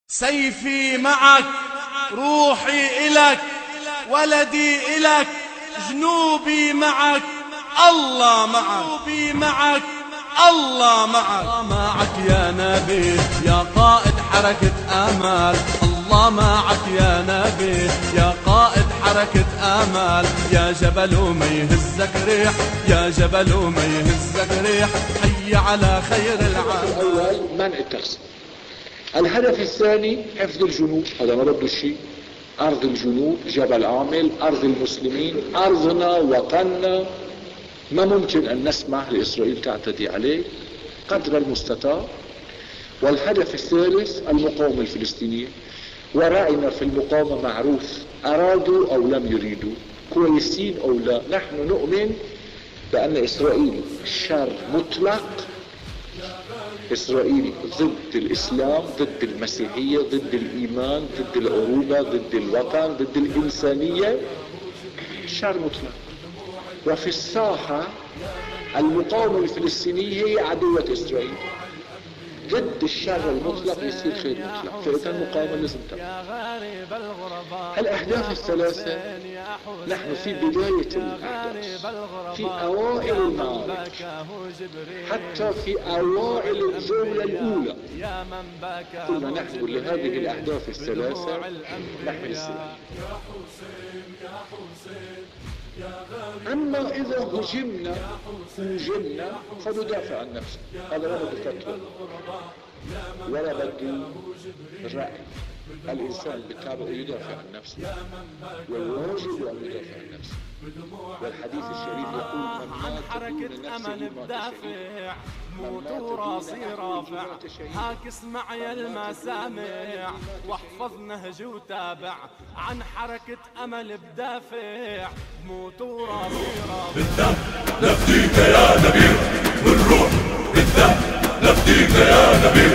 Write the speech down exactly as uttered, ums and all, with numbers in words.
سيفي معك، روحي إلك، ولدي إلك، جنوبي معك، الله معك، جنوبي معك، الله معك. الله معك يا نبي يا قائد حركة آمال، الله معك يا نبي يا قائد حركة آمال، يا جبل وما يهزك ريح، يا جبل وما يهزك ريح، حي على خير العالم. الأول منع التغصيب. الهدف الثاني حفظ الجنوب، هذا ما بده شيء. أرض الجنوب، جبل عامل، أرض المسلمين، أرضنا، وطننا، ما ممكن أن نسمح لإسرائيل تعتدي عليه قدر المستطاع. والهدف الثالث المقاومة الفلسطينية، ورأينا في المقاومة معروف، أرادوا أو لم يريدوا، كويسين أو لا. نحن نؤمن بأن إسرائيل شر مطلق، إسرائيل ضد الإسلام، ضد المسيحية، ضد الإيمان، ضد العروبة، ضد الوطن، ضد الإنسانية، شر مطلق. وفي الساحة المقاومة الفلسطينية هي عدوة إسرائيل، ضد الشر المطلق يصير خير مطلق، فإذا المقاومة لازم تبقى. الأهداف الثلاثة نحن في بداية الأحداث، في أوائل المعارك، حتى في أوائل الجولة الأولى كنا نحن لهذه الأهداف الثلاثة نحمل السلاح. أما إذا هجمنا هجمنا فندافع عن نفسنا، هذا ما بده فتوى ولا بده رأي. الإنسان بالطبع يدافع عن نفسه، والواجب أن يدافع عن نفسه. والحديث الشريف يقول من مات دون نفسه مات شهيد، موت راسي رافع، هاك اسمع يا المسامع، واحفظ نهج وتابع، عن حركة أمل بدافع، موت راسي رافع. بالدم نفديك يا نبيل، والروح بالدم نفديك يا نبيل،